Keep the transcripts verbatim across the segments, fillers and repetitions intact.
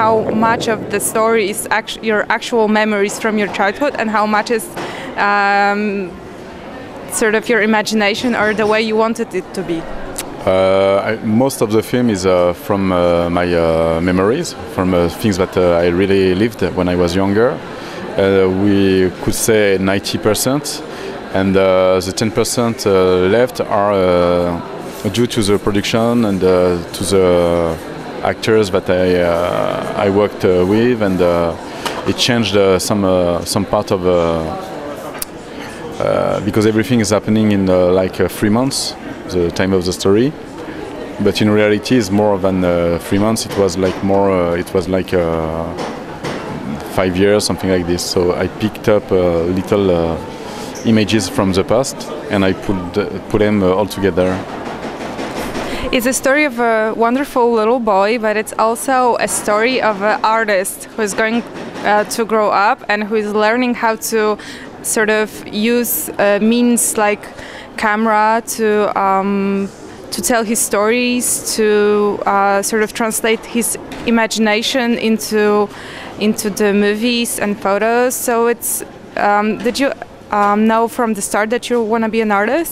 how much of the story is actu your actual memories from your childhood and how much is um, sort of your imagination or the way you wanted it to be? Uh, I, most of the film is uh, from uh, my uh, memories, from uh, things that uh, I really lived when I was younger. Uh, we could say ninety percent, and uh, the ten percent uh, left are uh, due to the production and uh, to the actors that I uh, I worked uh, with, and uh, it changed uh, some uh, some part of uh, uh, because everything is happening in uh, like uh, three months, the time of the story. But in reality, it's more than uh, three months. It was like more. Uh, it was like uh, five years, something like this. So I picked up uh, little uh, images from the past, and I put uh, put them uh, all together. It's a story of a wonderful little boy, but it's also a story of an artist who is going uh, to grow up and who is learning how to sort of use uh, means like camera to um, to tell his stories, to uh, sort of translate his imagination into into the movies and photos. So it's um, did you um, know from the start that you want to be an artist?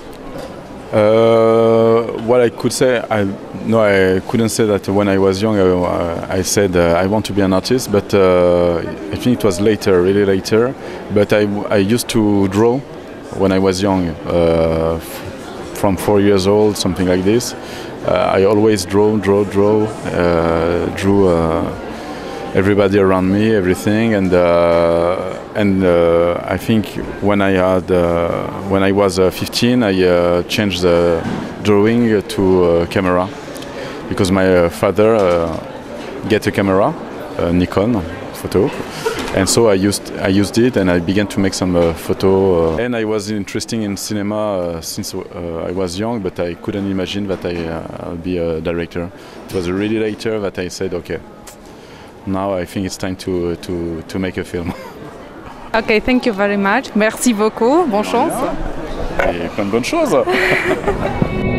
Uh, what I could say, I no, I couldn't say that when I was young. I, I said uh, I want to be an artist, but uh, I think it was later, really later. But I, I used to draw when I was young, uh, from four years old, something like this. Uh, I always draw, draw, draw, uh, drew uh, everybody around me, everything, and uh, and uh, I think when I had uh, when I was uh, fifteen, I uh, changed the drawing to uh, camera because my uh, father uh, get a camera, a Nikon photo, and so I used I used it and I began to make some uh, photo. Uh, and I was interested in cinema uh, since uh, I was young, but I couldn't imagine that I uh, be a director. It was really later that I said, okay, now I think it's time to to to make a film. Okay, thank you very much. Merci beaucoup. Bonne chance. Et plein de bonnes choses.